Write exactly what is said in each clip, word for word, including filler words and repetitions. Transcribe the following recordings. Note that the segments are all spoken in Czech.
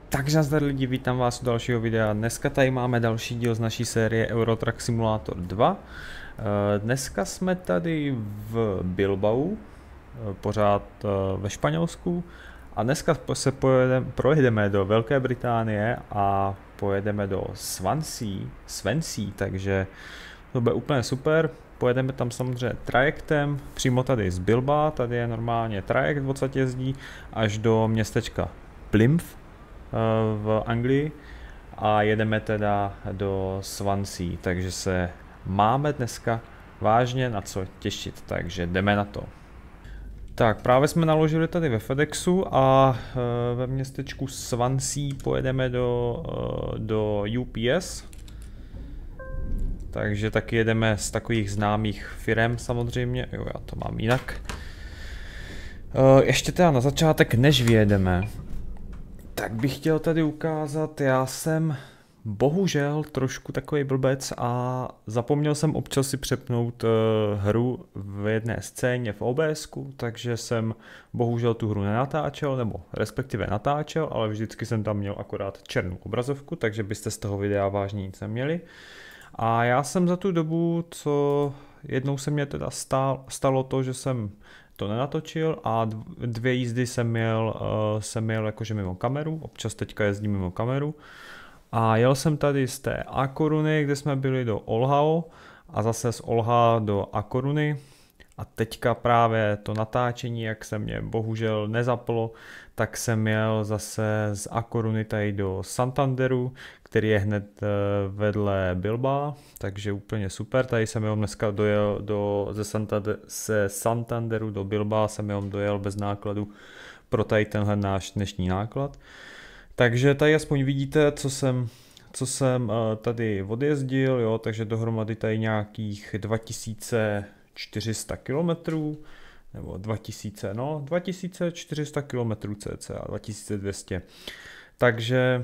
Takže nazdar lidi, vítám vás u dalšího videa. Dneska tady máme další díl z naší série Euro Truck Simulator dva. Dneska jsme tady v Bilbao, pořád ve Španělsku. A dneska se pojedeme, projedeme do Velké Británie a pojedeme do Swansea, Swansea, takže to bude úplně super. Pojedeme tam samozřejmě trajektem, přímo tady z Bilba, tady je normálně trajekt, odsaď jezdí až do městečka Plymouth v Anglii a jedeme teda do Swansea, takže se máme dneska vážně na co těšit, takže jdeme na to. Tak, právě jsme naložili tady ve FedExu a ve městečku Swansea pojedeme do, do U P S. Takže taky jedeme z takových známých firem samozřejmě, jo, já to mám jinak. Ještě teda na začátek, než vyjedeme, tak bych chtěl tady ukázat, já jsem bohužel trošku takový blbec a zapomněl jsem občas si přepnout uh, hru v jedné scéně v O B S ku, takže jsem bohužel tu hru nenatáčel, nebo respektive natáčel, ale vždycky jsem tam měl akorát černou obrazovku, takže byste z toho videa vážně nic neměli. A já jsem za tu dobu, co jednou se mě teda stál, stalo to, že jsem to nenatočil a dvě jízdy jsem měl, uh, jsem měl jakože mimo kameru, občas teďka jezdím mimo kameru. A jel jsem tady z té A Coruny, kde jsme byli do Olhao a zase z Olha do A Coruny. A teďka právě to natáčení, jak se mě bohužel nezaplo, tak jsem jel zase z A Coruny tady do Santanderu, který je hned vedle Bilba, takže úplně super. Tady jsem jenom dneska dojel do, ze, Santander, ze Santanderu do Bilba, jsem jenom dojel bez nákladu pro tady tenhle náš dnešní náklad. Takže tady aspoň vidíte, co jsem, co jsem tady odjezdil, jo, takže dohromady tady nějakých dva tisíce čtyři sta kilometrů, nebo dva tisíce, no, dva tisíce čtyři sta kilometrů cca, dva tisíce dvě stě. Takže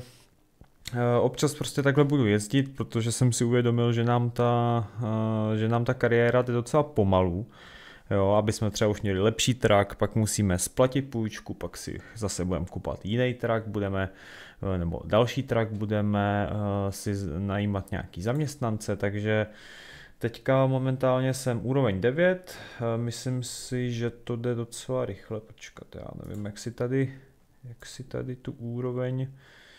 občas prostě takhle budu jezdit, protože jsem si uvědomil, že nám ta, že nám ta kariéra jde docela pomalu. Jo, aby jsme třeba už měli lepší trak, pak musíme splatit půjčku, pak si zase budeme kupovat jiný trak, budeme, nebo další trak, budeme si najímat nějaký zaměstnance, takže teďka momentálně jsem úroveň devět, myslím si, že to jde docela rychle, počkat, já nevím, jak si tady, jak si tady tu úroveň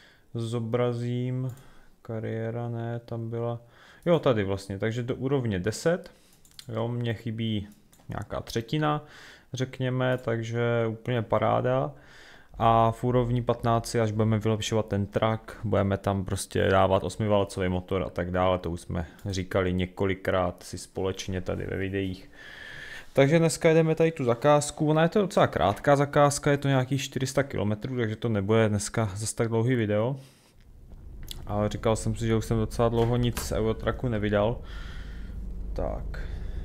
zobrazím, kariéra ne, tam byla, jo tady vlastně, takže do úrovně deset, jo, mě chybí nějaká třetina, řekněme, takže úplně paráda. A v úrovni patnáct, až budeme vylepšovat ten trak, budeme tam prostě dávat osmiválcový motor a tak dále, to už jsme říkali několikrát si společně tady ve videích. Takže dneska jdeme tady tu zakázku, ona je to docela krátká zakázka, je to nějakých čtyři sta kilometrů, takže to nebude dneska zase tak dlouhý video. Ale říkal jsem si, že už jsem docela dlouho nic z Eurotraku nevydal. Tak.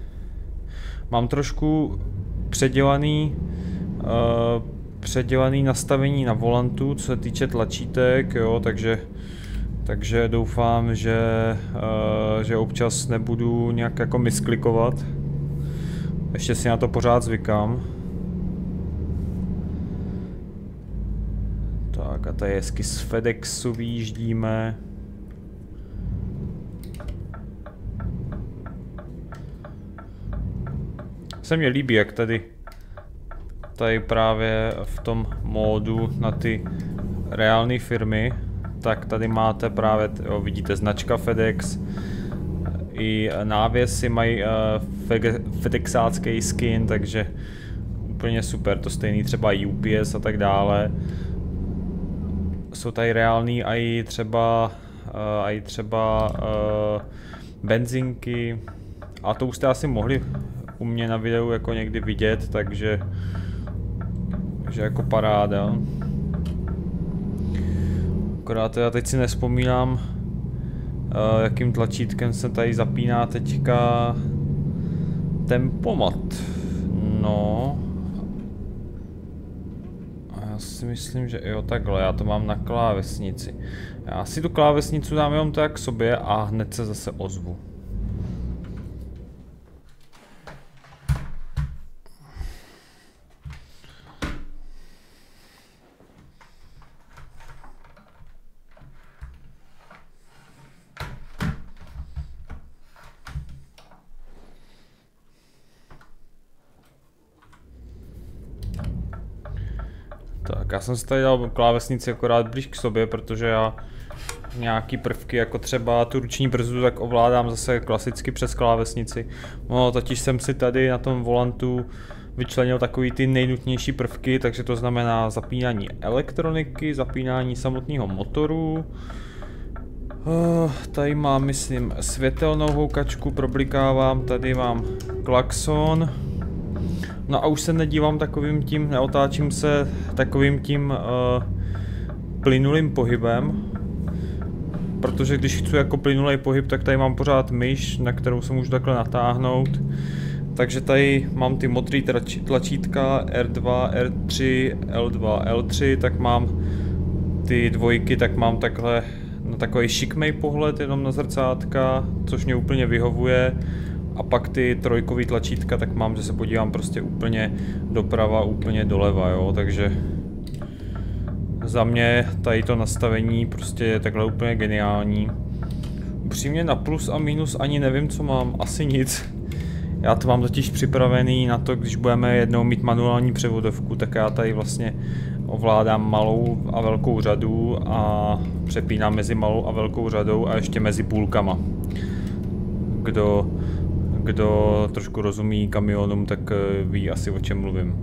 Mám trošku předělaný, uh, předělaný nastavení na volantu, co se týče tlačítek, jo, takže, takže doufám, že, uh, že občas nebudu nějak jako misklikovat. Ještě si na to pořád zvykám. Tak a tady hezky z FedExu vyjíždíme. Se mně líbí, jak tady, tady právě v tom módu na ty reální firmy, tak tady máte právě, jo, vidíte značka FedEx, i návěsy mají uh, FedExácký skin, takže úplně super, to stejný třeba U P S a tak dále. Jsou tady reální a i třeba, uh, a i třeba uh, benzinky, a to už jste asi mohli u mě na videu jako někdy vidět, takže, takže jako paráda. Akorát já teď si nevzpomínám, uh, jakým tlačítkem se tady zapíná teďka tempomat. No. A já si myslím, že jo, takhle, já to mám na klávesnici. Já si tu klávesnicu dám jenom tak k sobě a hned se zase ozvu. Já jsem si tady dal klávesnici akorát blíž k sobě, protože já nějaký prvky, jako třeba tu ruční brzdu, tak ovládám zase klasicky přes klávesnici. No, totiž jsem si tady na tom volantu vyčlenil takový ty nejnutnější prvky, takže to znamená zapínání elektroniky, zapínání samotného motoru. Uh, tady mám, myslím, světelnou houkačku, problikávám, tady mám klaxon. No a už se nedívám takovým tím, neotáčím se takovým tím uh, plynulým pohybem. Protože když chci jako plynulý pohyb, tak tady mám pořád myš, na kterou se můžu takhle natáhnout. Takže tady mám ty modré tlačítka R dva, R tři, L dva, L tři, tak mám ty dvojky, tak mám takhle na takový šikmej pohled jenom na zrcátka, což mě úplně vyhovuje. A pak ty trojkový tlačítka, tak mám, že se podívám prostě úplně doprava, úplně doleva, jo, takže za mě tady to nastavení prostě je takhle úplně geniální. Upřímně na plus a minus ani nevím, co mám, asi nic. Já to mám totiž připravený na to, když budeme jednou mít manuální převodovku, tak já tady vlastně ovládám malou a velkou řadu a přepínám mezi malou a velkou řadou a ještě mezi půlkama. Kdo, kdo trošku rozumí kamionům, tak ví asi, o čem mluvím.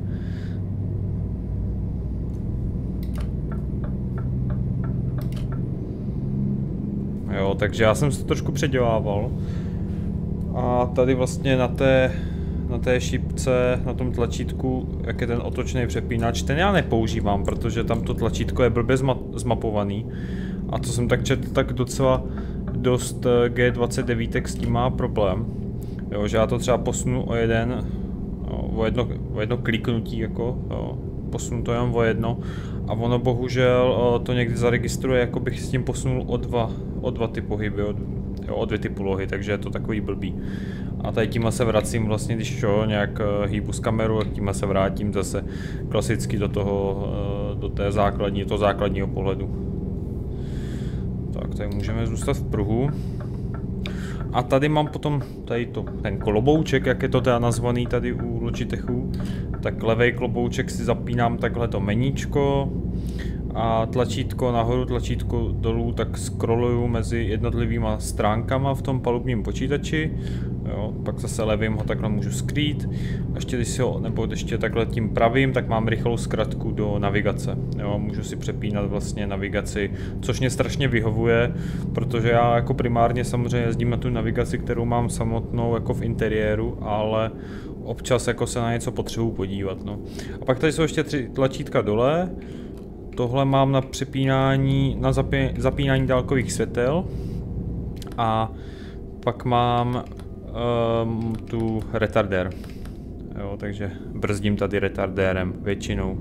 Jo, takže já jsem se trošku předělával. A tady vlastně na té, na té šipce, na tom tlačítku, jak je ten otočný přepínač, ten já nepoužívám, protože tam to tlačítko je blbě zma zmapovaný. A co jsem tak četl, tak docela dost G dvacet devět s tím má problém. Jo, že já to třeba posunu o jeden, o jedno, o jedno kliknutí, jako, jo, posunu to jenom o jedno. A ono bohužel to někdy zaregistruje, jako bych s tím posunul o dva, o dva ty pohyby, o, jo, o dvě ty polohy, takže je to takový blbý. A tady tímhle se vracím vlastně, když čo, nějak hýbu z kameru, tak tímhle se vrátím zase klasicky do toho, do té základní, toho základního pohledu. Tak, tady můžeme zůstat v pruhu. A tady mám potom tady to, ten klobouček, jak je to teda nazvaný tady u Logitechu. Tak levej klobouček si zapínám takhle to meníčko a tlačítko nahoru, tlačítko dolů, tak scrolluju mezi jednotlivýma stránkama v tom palubním počítači. Jo, pak zase levým ho takhle můžu skrýt. A ještě když si ho, nebo ještě takhle tím pravým, tak mám rychlou zkratku do navigace. Jo, můžu si přepínat vlastně navigaci, což mě strašně vyhovuje, protože já jako primárně samozřejmě jezdím na tu navigaci, kterou mám samotnou jako v interiéru, ale občas jako se na něco potřebuji podívat. No. A pak tady jsou ještě tři tlačítka dole. Tohle mám na přepínání, na zapí, zapínání dálkových světel. A pak mám um, tu retardér. Jo, takže brzdím tady retardérem většinou.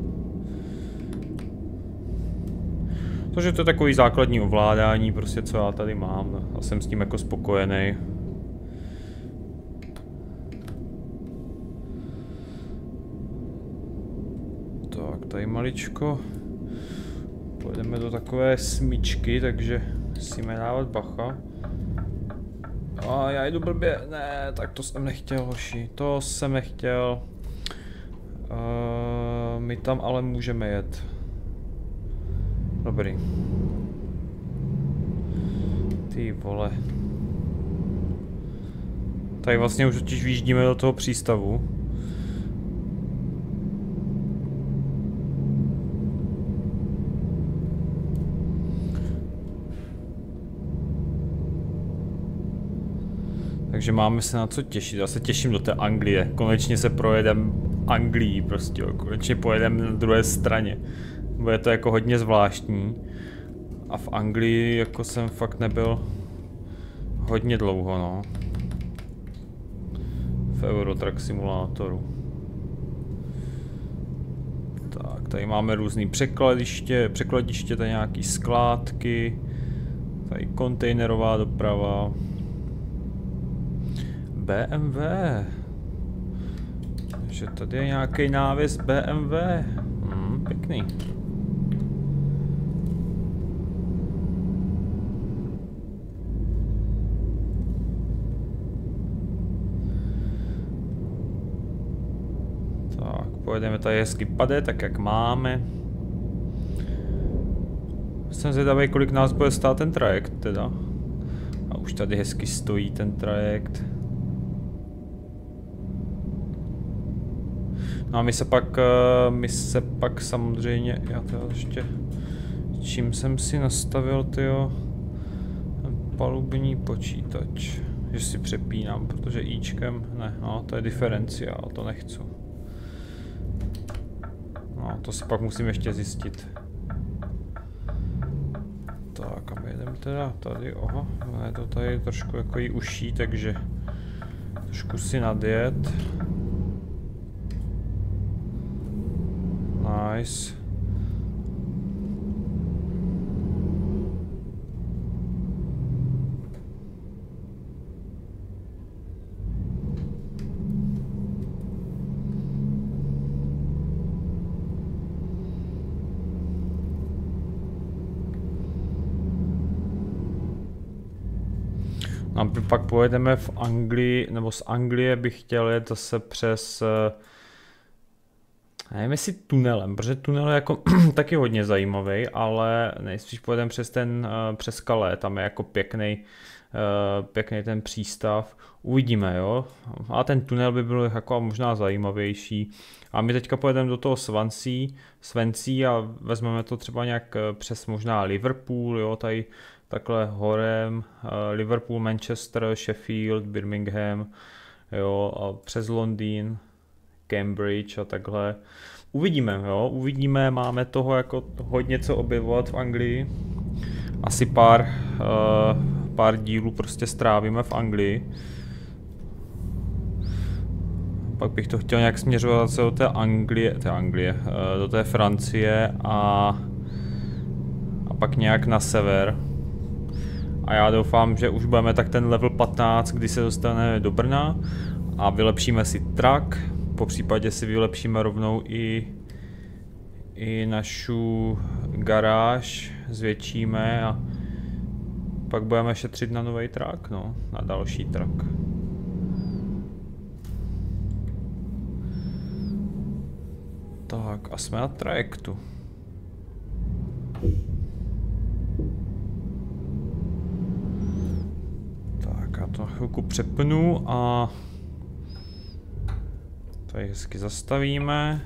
Takže to je takový základní ovládání, prostě co já tady mám. A jsem s tím jako spokojený. Tak, tady maličko. Pojedeme do takové smyčky, takže musíme dávat bacha. A já jdu blbě, ne, tak to jsem nechtěl, hoši, to jsem nechtěl. Uh, my tam ale můžeme jet. Dobrý. Ty vole. Tady vlastně už totiž vyjíždíme do toho přístavu. Takže máme se na co těšit, já se těším do té Anglie, konečně se projedem Anglii prostě, jo. Konečně pojedeme na druhé straně. Bude to jako hodně zvláštní. A v Anglii jako jsem fakt nebyl hodně dlouho, no. V Eurotrack simulátoru. Tak, tady máme různý překladiště, překladiště, tady nějaký skládky. Tady kontejnerová doprava. B M W. Takže tady je nějaký návěs B M W. Hmm, pěkný. Tak, pojedeme tady hezky pade, tak jak máme. Jsem zvědavý, kolik nás bude stát ten trajekt teda. A už tady hezky stojí ten trajekt. No a my se pak, my se pak samozřejmě, já to ještě, čím jsem si nastavil, tyjo, palubní počítač, že si přepínám, protože íčkem, ne, no to je diferenciál, to nechci. No to si pak musím ještě zjistit. Tak a my jedeme teda tady, oha, je to tady trošku jako jí uší, takže trošku si nadjet. Nice. A pak pojedeme v Anglii, nebo z Anglie bych chtěl jet zase přes, nevím jestli tunelem, protože tunel je jako taky hodně zajímavý, ale nejspíš pojedeme přes ten, přes Calais, tam je jako pěkný, pěkný ten přístav, uvidíme, jo, a ten tunel by byl jako možná zajímavější. A my teďka pojedeme do toho Swansea, Swansea a vezmeme to třeba nějak přes možná Liverpool, jo, tady takhle horem, Liverpool, Manchester, Sheffield, Birmingham, jo, a přes Londýn, Cambridge a takhle. Uvidíme, jo, uvidíme, máme toho jako hodně co objevovat v Anglii. Asi pár, uh, pár dílů prostě strávíme v Anglii. Pak bych to chtěl nějak směřovat se do té Anglie, té Anglie, uh, do té Francie a, a pak nějak na sever. A já doufám, že už budeme tak ten level patnáct, kdy se dostaneme do Brna a vylepšíme si trak, po případě si vylepšíme rovnou i, i našu garáž, zvětšíme a pak budeme šetřit na nový trak, no, na další trak. Tak a jsme na trajektu. Já to na chvilku přepnu a tady hezky zastavíme.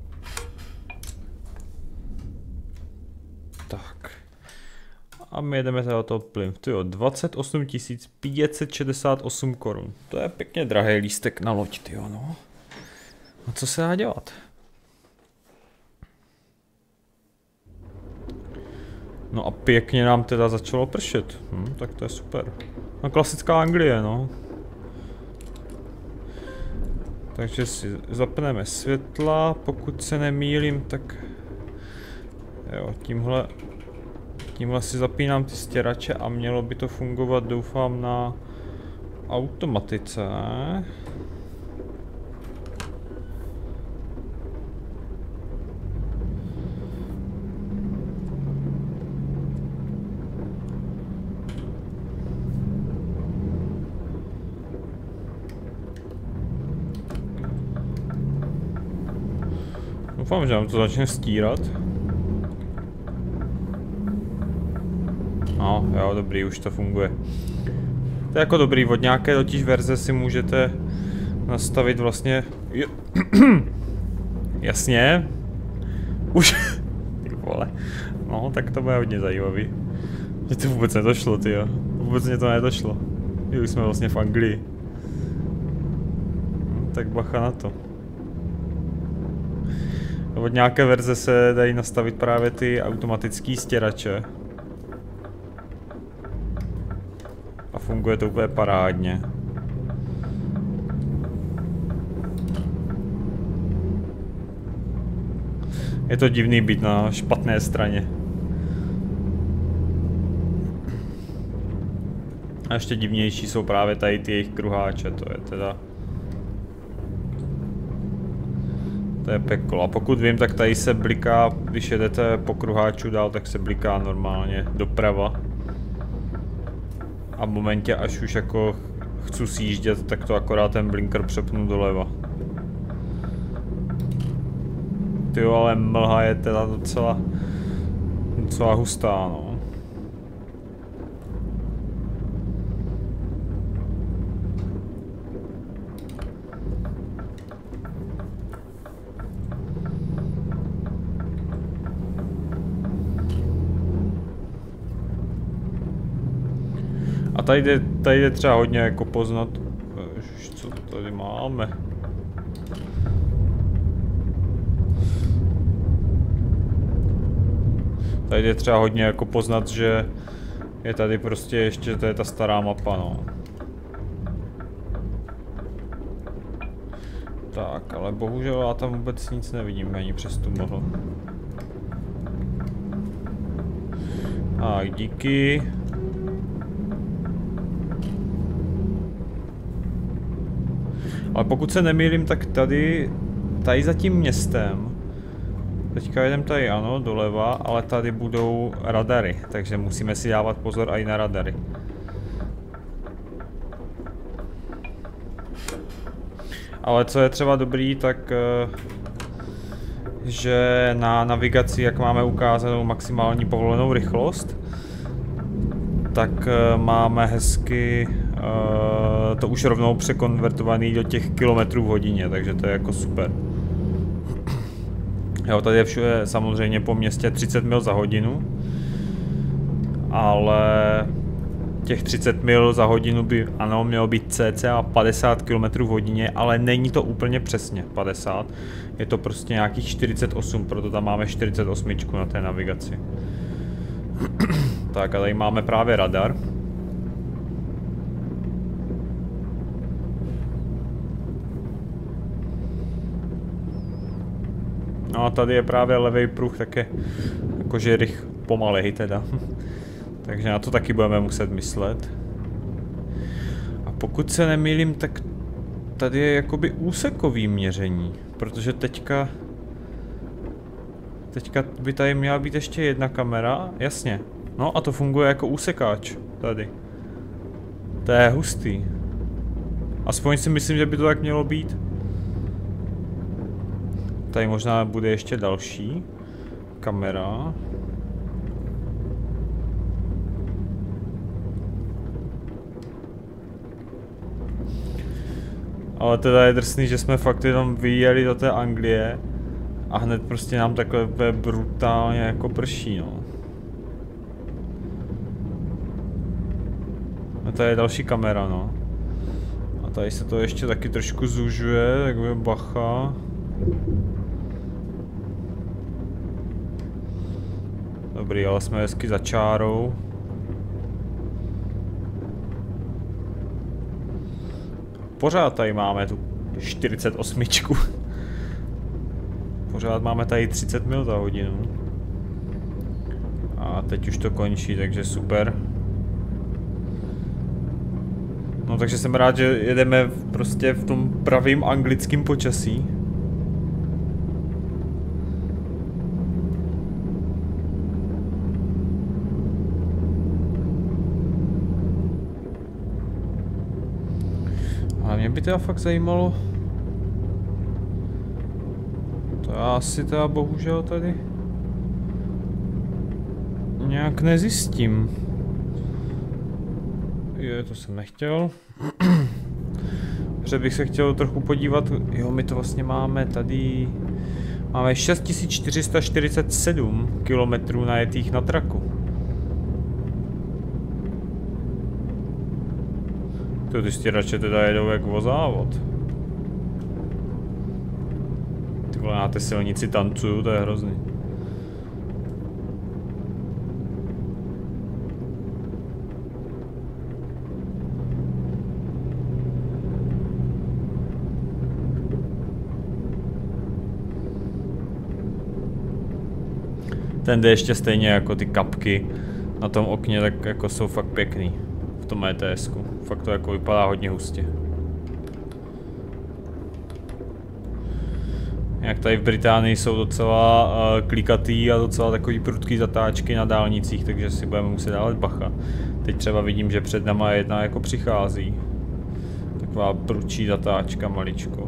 Tak. A my jedeme teda toho plyn. Tyjo, dvacet osm tisíc pět set šedesát osm korun. To je pěkně drahý lístek na loď, tyjo, no. A co se dá dělat? No a pěkně nám teda začalo pršet. Hm, tak to je super. No klasická Anglie, no. Takže si zapneme světla, pokud se nemýlím, tak jo, tímhle, tímhle si zapínám ty stěrače a mělo by to fungovat, doufám, na automatice, ne? Doufám, že nám to začne stírat. No, jo, dobrý, už to funguje. To je jako dobrý, od nějaké totiž verze si můžete nastavit vlastně... Jasně. Už... Ty vole. No, tak to bude hodně zajímavý. Mně to vůbec nedošlo, tyjo. Vůbec mě to nedošlo. Už jsme vlastně v Anglii. Tak bacha na to. Od nějaké verze se dají nastavit právě ty automatické stěrače. A funguje to úplně parádně. Je to divný být na špatné straně. A ještě divnější jsou právě tady ty jejich kruháče, to je teda... To je peklo. A pokud vím, tak tady se bliká, když jedete po kruháču dál, tak se bliká normálně doprava. A v momentě, až už jako chci sjíždět, tak to akorát ten blinker přepnu doleva. Tyjo, ale mlha je teda docela, docela hustá, no. A tady jde, tady jde třeba hodně jako poznat, co tady máme. Tady jde třeba hodně jako poznat, že je tady prostě ještě, to je ta stará mapa, no. Tak, ale bohužel já tam vůbec nic nevidím, ani přes tu mlhu. Tak, díky. Ale pokud se nemýlím, tak tady, tady za tím městem, teďka jedem tady, ano, doleva, ale tady budou radary, takže musíme si dávat pozor i na radary. Ale co je třeba dobrý, tak že na navigaci, jak máme ukázanou maximální povolenou rychlost, tak máme hezky uh, to už rovnou překonvertovaný do těch kilometrů v hodině, takže to je jako super. Jo, tady je všude samozřejmě po městě třicet mil za hodinu, ale těch třicet mil za hodinu by ano mělo být cca padesát kilometrů v hodině, ale není to úplně přesně padesát, je to prostě nějakých čtyřicet osm, proto tam máme čtyřicet osm na té navigaci. Tak a tady máme právě radar. No a tady je právě levý pruh, tak je jakože rych pomalej teda. Takže na to taky budeme muset myslet. A pokud se nemýlím, tak tady je jakoby úsekový měření, protože teďka Teďka by tady měla být ještě jedna kamera, jasně. No a to funguje jako úsekáč tady. To je hustý. Aspoň si myslím, že by to tak mělo být. Tady možná bude ještě další kamera. Ale teda je drsný, že jsme fakt jenom vyjeli do té Anglie a hned prostě nám takhle brutálně jako prší, no. A tady je další kamera, no. A tady se to ještě taky trošku zužuje, takové bacha. Dobrý, ale jsme hezky za čárou. Pořád tady máme tu čtyřicet osm. Pořád máme tady třicet mil za hodinu. A teď už to končí, takže super. No takže jsem rád, že jedeme prostě v tom pravým anglickém počasí. Ale mě by teda fakt zajímalo. To já asi teda bohužel tady nějak nezjistím. Je, to jsem nechtěl. Protože bych se chtěl trochu podívat, jo, my to vlastně máme tady, máme šest tisíc čtyři sta čtyřicet sedm kilometrů najetých na traku. To ty stěrače teda jedou jak o závod. Ty vole, na té silnici tancuju, to je hrozný. Ten jde ještě stejně jako ty kapky na tom okně, tak jako jsou fakt pěkný v tom E T S ku. Fakt to jako vypadá hodně hustě. Jak tady v Británii jsou docela uh, klikatý a docela takový prudký zatáčky na dálnicích, takže si budeme muset dávat bacha. Teď třeba vidím, že před náma jedna jako přichází. Taková prudčí zatáčka maličko.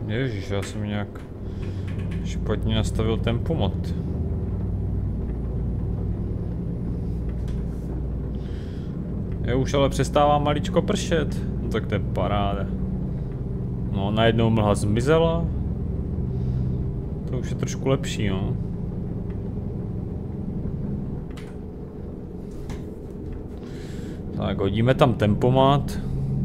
Ježiš, já jsem nějak špatně nastavil tempomat. Je už ale přestává maličko pršet. No tak to je paráda. No najednou mlha zmizela. To už je trošku lepší, no. Tak hodíme tam tempomat.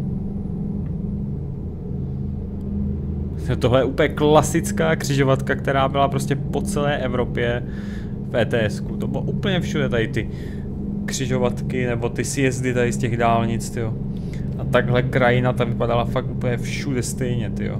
Tohle je úplně klasická křižovatka, která byla prostě po celé Evropě v E T S ku. To bylo úplně všude tady ty křižovatky nebo ty sjezdy tady z těch dálnic, tyjo. A takhle krajina ta vypadala fakt úplně všude stejně, tyjo.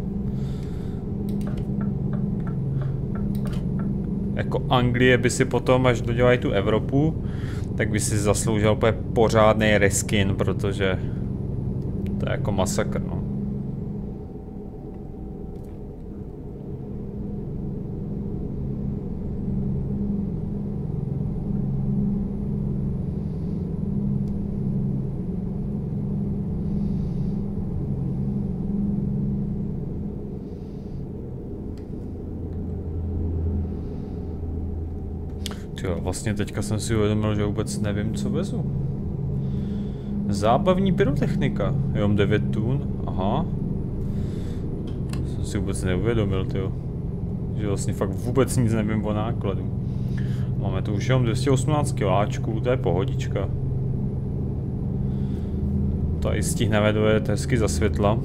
Jako Anglie by si potom, až dodělají tu Evropu, tak by si zasloužil úplně pořádný reskin, protože to je jako masakr, no. Jo, vlastně teďka jsem si uvědomil, že vůbec nevím, co vezu. Zábavní pyrotechnika. Jo, mám devět tun. Aha. Jsem si vůbec neuvědomil, tyjo. Že vlastně fakt vůbec nic nevím o nákladu. Máme tu už jenom dvě stě osmnáct kiláčků, to je pohodička. Tady stihneme dojet hezky za světla.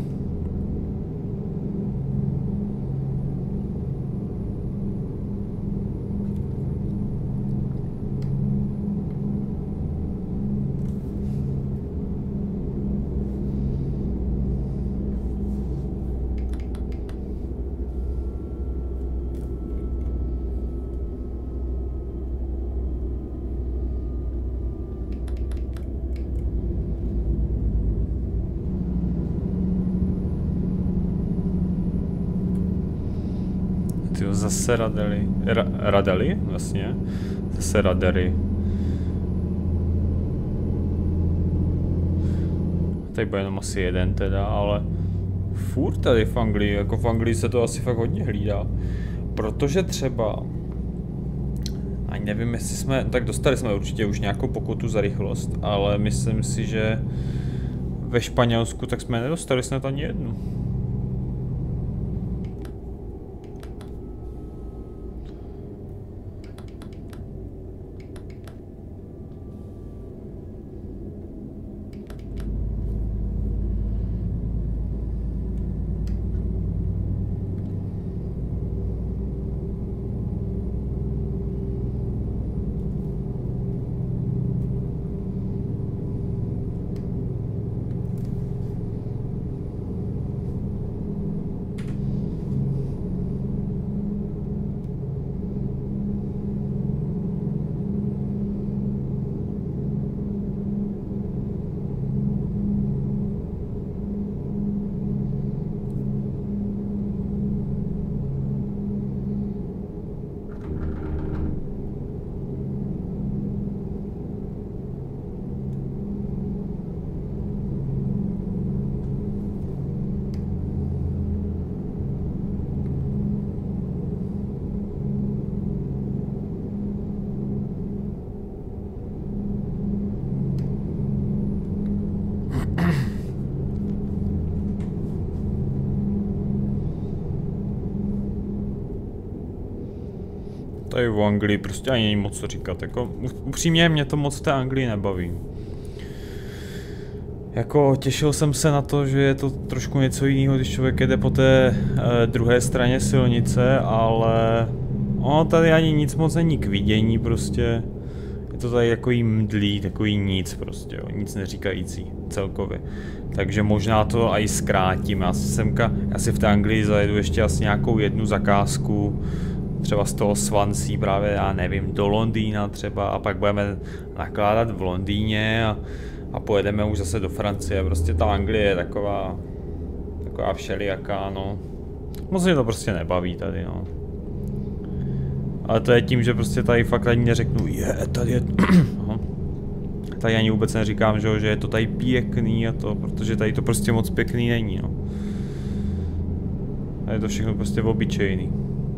Zase radely. Ra radely? Vlastně. Zase radery. Tady bude jenom asi jeden teda, ale furt tady v Anglii, jako v Anglii se to asi fakt hodně hlídá. Protože třeba, ani nevím, jestli jsme, tak dostali jsme určitě už nějakou pokutu za rychlost, ale myslím si, že ve Španělsku tak jsme nedostali snad ani jednu. Tady v Anglii prostě ani není moc co říkat, jako upřímně mě to moc v té Anglii nebaví. Jako těšil jsem se na to, že je to trošku něco jiného, když člověk jede po té e, druhé straně silnice, ale ono tady ani nic moc není k vidění prostě. Je to tady jako jí mdlý, takový nic prostě, jo, nic neříkající celkově. Takže možná to i zkrátím, já si semka, já si v té Anglii zajedu ještě asi nějakou jednu zakázku, třeba z toho Swansea právě, já nevím, do Londýna třeba a pak budeme nakládat v Londýně a, a pojedeme už zase do Francie, prostě ta Anglie je taková, taková všelijaká, no. Moc mě to prostě nebaví tady, no. Ale to je tím, že prostě tady fakt ani neřeknu, je, tady je, tady ani vůbec neříkám, že, že je to tady pěkný a to, protože tady to prostě moc pěkný není, no. A je to všechno prostě obyčejný.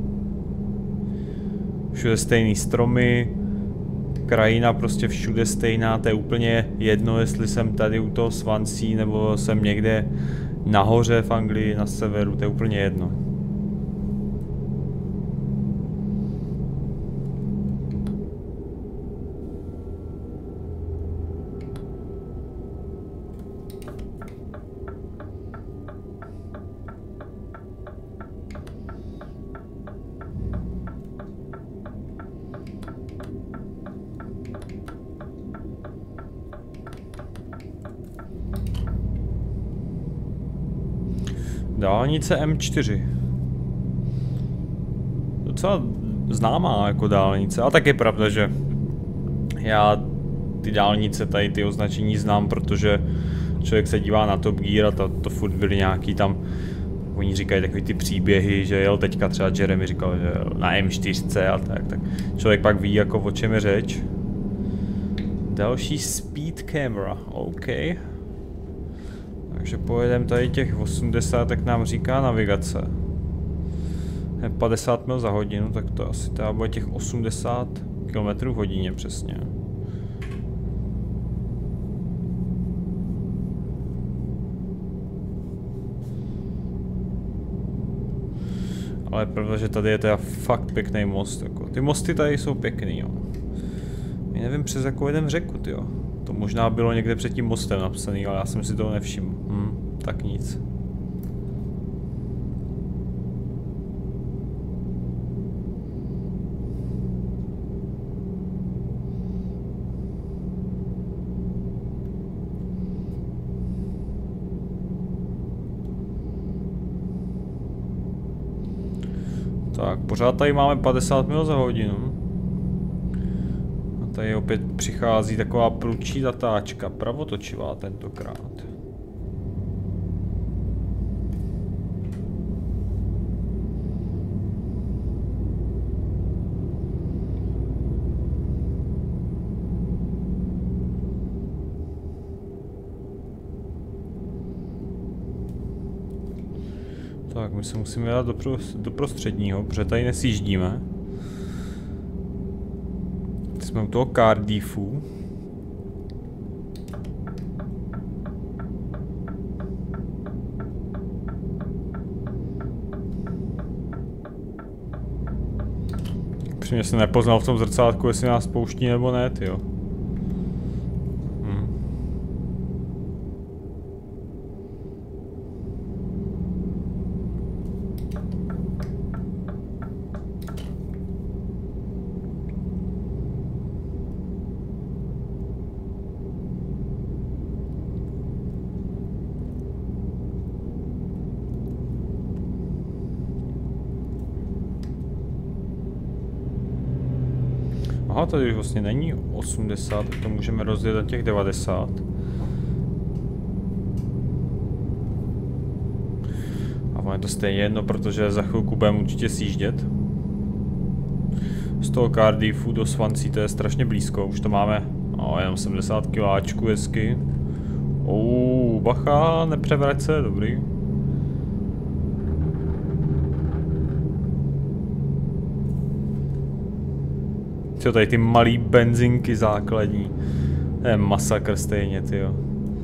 Všude stejný stromy, krajina prostě všude stejná, to je úplně jedno, jestli jsem tady u toho Swansea nebo jsem někde nahoře v Anglii, na severu, to je úplně jedno. Dálnice M čtyři. Docela známá jako dálnice, a tak je pravda, že já ty dálnice tady, ty označení znám, protože člověk se dívá na Top Gear a to, to furt byly nějaký tam, oni říkají takový ty příběhy, že jel teďka třeba Jeremy říkal, že jel na M čtyři a tak, tak člověk pak ví, jako o čem je řeč. Další speed camera, OK. Takže pojedeme tady těch osmdesát, tak nám říká navigace. Je padesát mil za hodinu, tak to asi teda bude těch osmdesát kilometrů v hodině přesně. Ale pravda, že tady je teda fakt pěkný most, jako. Ty mosty tady jsou pěkný, jo. Já nevím přes jakou jedem řeku, tyjo. To možná bylo někde před tím mostem napsaný, ale já jsem si toho nevšiml. Hm, tak nic. Tak, pořád tady máme padesát mil za hodinu. A tady opět přichází taková prudčí zatáčka, pravotočivá tentokrát. Tak, my se musíme dát do, pro, do prostředního, protože tady nesjíždíme. Teď jsme u toho Cardiffu. Přímě jsem nepoznal v tom zrcátku, jestli nás pouští nebo ne, tyjo. Aha, tady už vlastně není osmdesát, tak to můžeme rozdělit na těch devadesát. A ono je to stejně jedno, protože za chvilku budeme určitě sjíždět. Z toho Cardiffu do Swansea to je strašně blízko, už to máme no, jenom sedmdesát kiláčků hezky. Ouuu, bacha, nepřevrať se, dobrý. Tyjo, tady ty malý benzinky základní. To je masakr stejně, tyjo.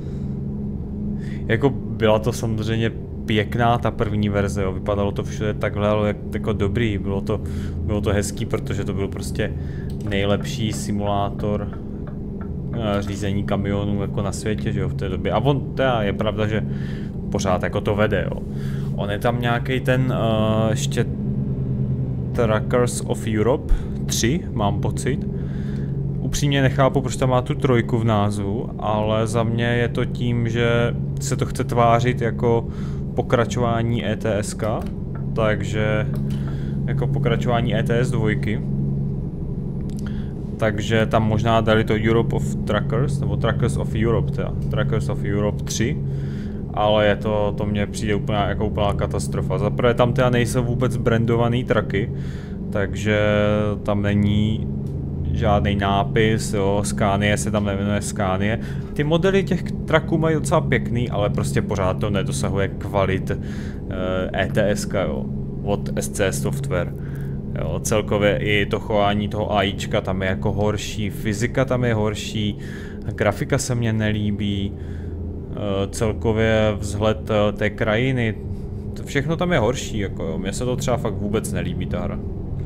Jako byla to samozřejmě pěkná ta první verze, jo. Vypadalo to všude takhle, ale jako dobrý. Bylo to, bylo to hezký, protože to byl prostě nejlepší simulátor řízení kamionů jako na světě, že jo, v té době. A on, teda je pravda, že pořád jako to vede, jo. On je tam nějaký ten uh, ještě Truckers of Europe tři, mám pocit. Upřímně nechápu, proč tam má tu trojku v názvu, ale za mě je to tím, že se to chce tvářit jako pokračování E T S ka, takže jako pokračování E T S dvojky. Takže tam možná dali to Europe of Truckers, nebo Truckers of Europe, teda Truckers of Europe tři, ale je to, to mně přijde úplně jako úplná katastrofa. Zaprvé tam teda nejsou vůbec brandovaný trucky, takže tam není žádný nápis, jo, Scania se tam nejmenuje Scania. Ty modely těch traků mají docela pěkný, ale prostě pořád to nedosahuje kvalit E T S, jo, od S C Software. Jo, celkově i to chování toho AIčka tam je jako horší, fyzika tam je horší, grafika se mně nelíbí, celkově vzhled té krajiny, to všechno tam je horší, jako jo. Mně se to třeba fakt vůbec nelíbí ta hra.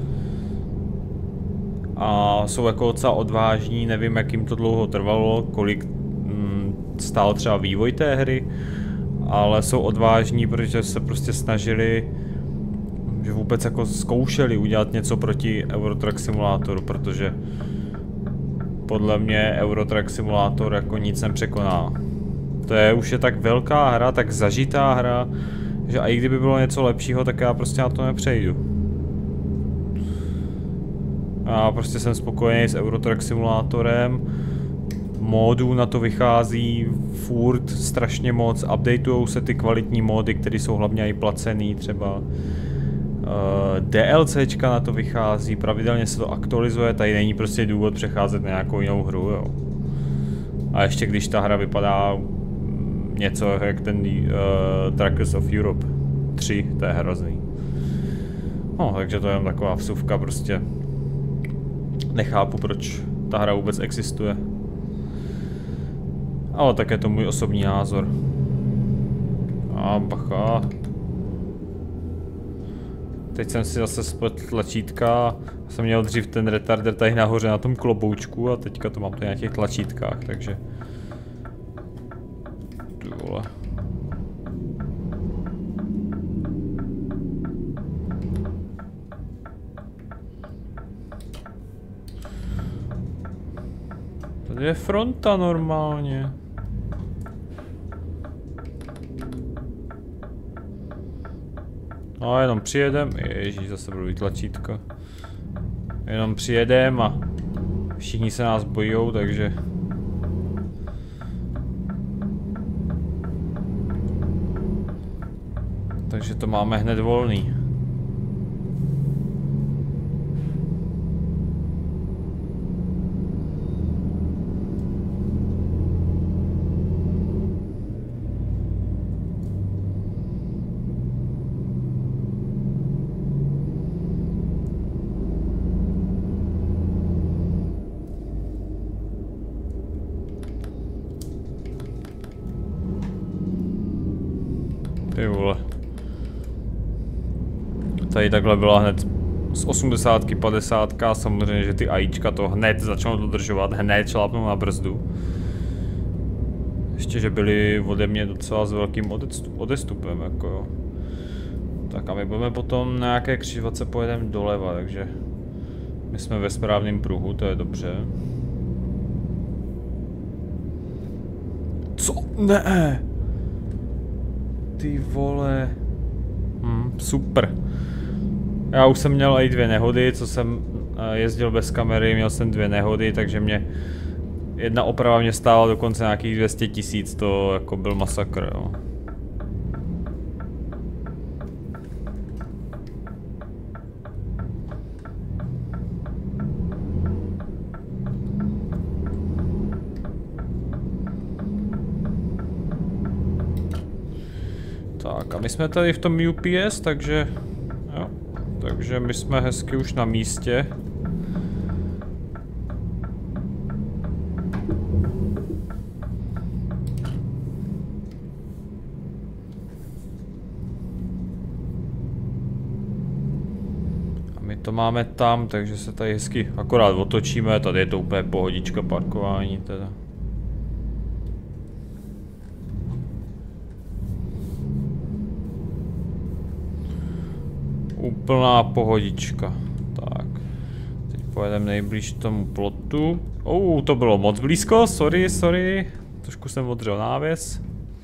A jsou jako docela odvážní, nevím jak jim to dlouho trvalo, kolik mm, stál třeba vývoj té hry, ale jsou odvážní, protože se prostě snažili, že vůbec jako zkoušeli udělat něco proti Euro Truck Simulatoru, protože podle mě Euro Truck Simulator jako nic nepřekoná. To je už je tak velká hra, tak zažitá hra, že i kdyby bylo něco lepšího, tak já prostě na to nepřejdu. Já prostě jsem spokojený s Euro Truck Simulatorem. Módů na to vychází furt strašně moc, updateujou se ty kvalitní módy, které jsou hlavně i placený, třeba uh, DLCčka na to vychází, pravidelně se to aktualizuje, tady není prostě důvod přecházet na nějakou jinou hru, jo. A ještě když ta hra vypadá něco jak ten uh, Truckers of Europe tři, to je hrozný. No, takže to je jen taková vsuvka, prostě nechápu, proč ta hra vůbec existuje. Ale tak je to můj osobní názor. A bacha. Teď jsem si zase spletl tlačítka. Jsem měl dřív ten retarder tady nahoře na tom kloboučku a teďka to mám tady na těch tlačítkách, takže... Ty vole. Tady je fronta normálně. No jenom přijedem, ježíš, zase budu mít tlačítko. Jenom přijedem a všichni se nás bojou, takže... Takže to máme hned volný. Ty vole. Tady takhle byla hned z osmdesátky padesátka, samozřejmě, že ty AIčka to hned začnou dodržovat, hned šlápnou na brzdu. Ještě, že byli ode mě docela s velkým odestupem, jako jo. Tak a my budeme potom na nějaké křižovatce pojedeme doleva, takže my jsme ve správném pruhu, to je dobře. Co? Ne! Ty vole. Hm, super. Já už jsem měl i dvě nehody, co jsem jezdil bez kamery, měl jsem dvě nehody, takže mě jedna oprava mě stála dokonce nějakých dvě stě tisíc, to jako byl masakr, jo. Tak a my jsme tady v tom U P S, takže jo, takže my jsme hezky už na místě. A my to máme tam, takže se tady hezky akorát otočíme, tady je to úplně pohodička parkování teda. Úplná pohodička. Tak. Teď pojedeme nejblíž tomu plotu. Oh, to bylo moc blízko, sorry, sorry. Trošku jsem odřel návěs.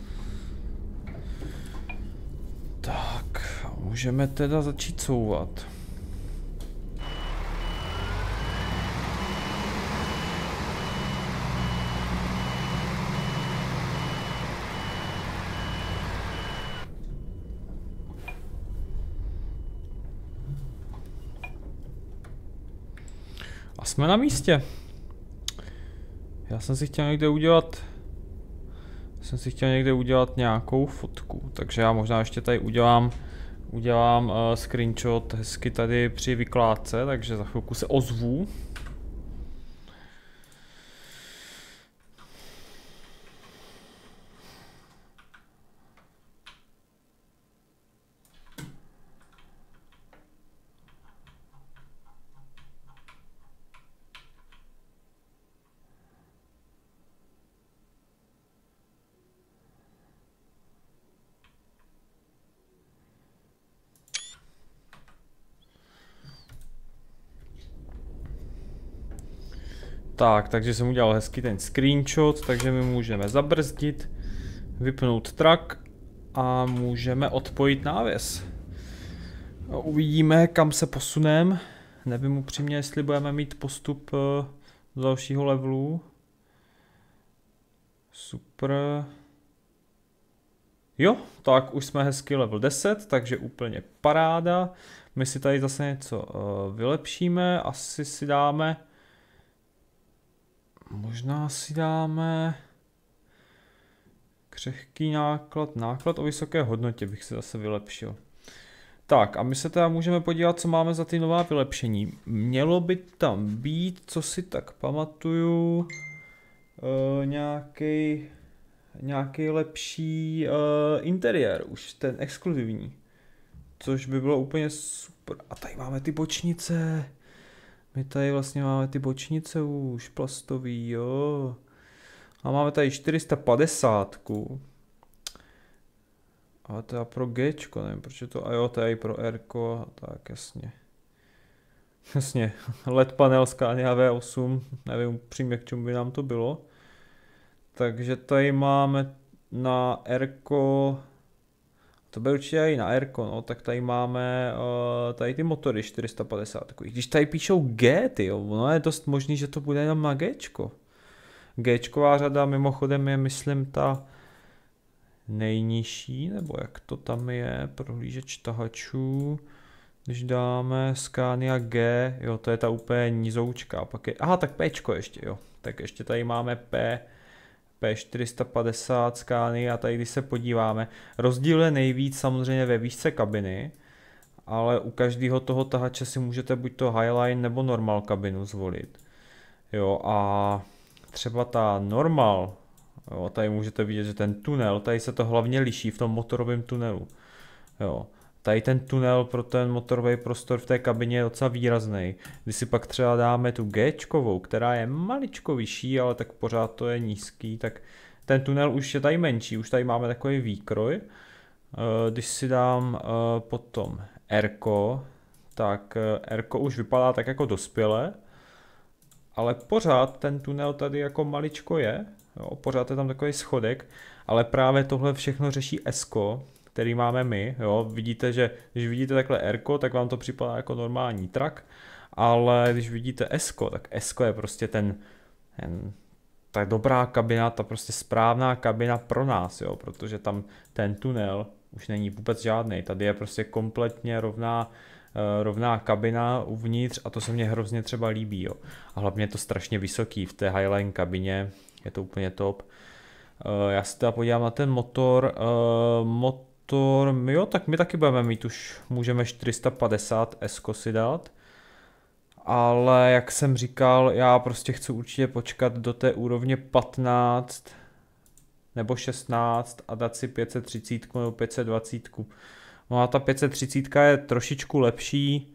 Tak, můžeme teda začít couvat. A jsme na místě. Já jsem si chtěl někde udělat... Jsem si chtěl někde udělat nějakou fotku, takže já možná ještě tady udělám... Udělám uh, screenshot hezky tady při vykládce, takže za chvilku se ozvu. Tak, takže jsem udělal hezky ten screenshot, takže my můžeme zabrzdit, vypnout track a můžeme odpojit návěs. Uvidíme, kam se posuneme. Nevím upřímně, jestli budeme mít postup do dalšího levelu. Super. Jo, tak už jsme hezky level deset, takže úplně paráda. My si tady zase něco vylepšíme, asi si dáme... Možná si dáme křehký náklad, náklad o vysoké hodnotě bych si zase vylepšil. Tak a my se teda můžeme podívat, co máme za ty nová vylepšení. Mělo by tam být, co si tak pamatuju, uh, nějaký nějaký lepší uh, interiér, už ten exkluzivní. Což by bylo úplně super. A tady máme ty bočnice. My tady vlastně máme ty bočnice už plastový, jo. A máme tady čtyři sta padesát. Ale to je pro Gčko, nevím proč je to, a jo, to je i pro Rko, tak jasně. Jasně, L E D panel Scania V osm, nevím přímě k čemu by nám to bylo. Takže tady máme na Rko, to bude určitě i na Rko, no, tak tady máme uh, tady ty motory čtyři sta padesát. Když tady píšou G, tyjo, no je dost možný, že to bude jenom na Gčko. Gčková řada mimochodem je, myslím, ta nejnižší, nebo jak to tam je, prohlížeč tahačů. Když dáme Scania G, jo, to je ta úplně nizoučka, pak je, aha, tak Pčko ještě, jo, tak ještě tady máme P, P čtyři sta padesát Scania a tady když se podíváme, rozdíl je nejvíc samozřejmě ve výšce kabiny, ale u každého toho tahače si můžete buď to Highline nebo Normal kabinu zvolit. Jo, a třeba ta Normal, jo, tady můžete vidět, že ten tunel, tady se to hlavně liší v tom motorovém tunelu. Jo. Tady ten tunel pro ten motorový prostor v té kabině je docela výrazný. Když si pak třeba dáme tu Gčkovou, která je maličko vyšší, ale tak pořád to je nízký, tak ten tunel už je tady menší, už tady máme takový výkroj. Když si dám potom Rko, tak Rko už vypadá tak jako dospělé, ale pořád ten tunel tady jako maličko je, jo, pořád je tam takový schodek, ale právě tohle všechno řeší Esko, který máme my, jo, vidíte, že když vidíte takhle Rko, tak vám to připadá jako normální trak, ale když vidíte Esko, tak Esko je prostě ten, ten ta dobrá kabina, ta prostě správná kabina pro nás, jo, protože tam ten tunel už není vůbec žádný, tady je prostě kompletně rovná, uh, rovná kabina uvnitř a to se mně hrozně třeba líbí, jo. A hlavně je to strašně vysoký v té Highline kabině, je to úplně top. Uh, já se teda podívám na ten motor, uh, motor jo, tak my taky budeme mít už, můžeme čtyři sta padesát Esko si dát. Ale jak jsem říkal, já prostě chci určitě počkat do té úrovně patnáct nebo šestnáct a dát si pět set třicet nebo pět set dvacet. No a ta pět set třicet je trošičku lepší,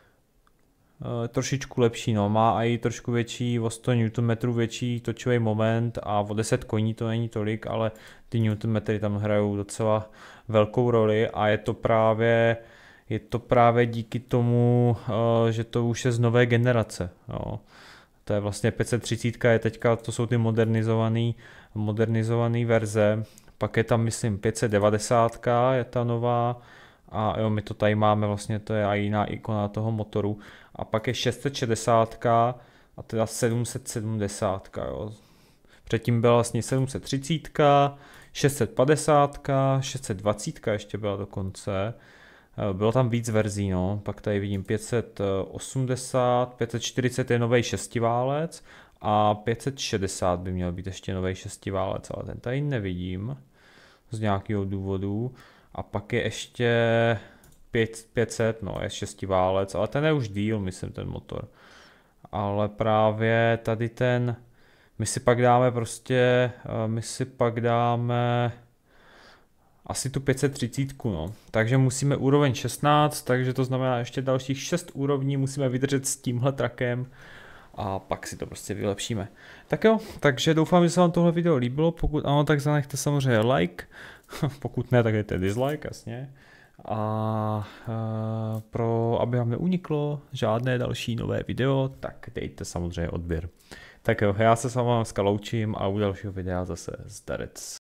e, trošičku lepší, no, má i trošku větší, o sto newtonmetrů větší točivý moment a o deset koní to není tolik, ale ty newtonmetry tam hrajou docela velkou roli a je to právě Je to právě díky tomu, že to už je z nové generace. Jo. To je vlastně pět set třicet, je teďka, to jsou ty modernizované modernizované verze. Pak je tam, myslím, pět set devadesát je ta nová. A jo, my to tady máme, vlastně to je i jiná ikona toho motoru. A pak je šest set šedesát a teda sedm set sedmdesát. Jo. Předtím byla vlastně sedm set třicet, šest set padesát, šest set dvacet ještě byla dokonce. Bylo tam víc verzí, no. Pak tady vidím pět set osmdesát, pět set čtyřicet je nový šestiválec a pět set šedesát by měl být ještě nový šestiválec, ale ten tady nevidím z nějakého důvodu. A pak je ještě pět set, no, je šestiválec, ale ten je už díl, myslím, ten motor. Ale právě tady ten, my si pak dáme prostě, my si pak dáme asi tu pět set třicet, no. Takže musíme úroveň šestnáct, takže to znamená ještě dalších šest úrovní musíme vydržet s tímhle trakem a pak si to prostě vylepšíme. Tak jo, takže doufám, že se vám tohle video líbilo, pokud ano, tak zanechte samozřejmě like, pokud ne, tak dejte dislike, jasně. A e, pro, aby vám neuniklo žádné další nové video, tak dejte samozřejmě odběr. Tak jo, já se s vámi dneska loučím a u dalšího videa zase zdarec.